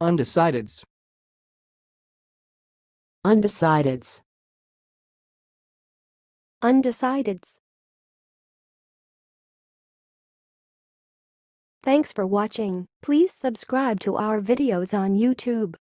Undecideds. Undecideds. Undecideds. Thanks for watching. Please subscribe to our videos on YouTube.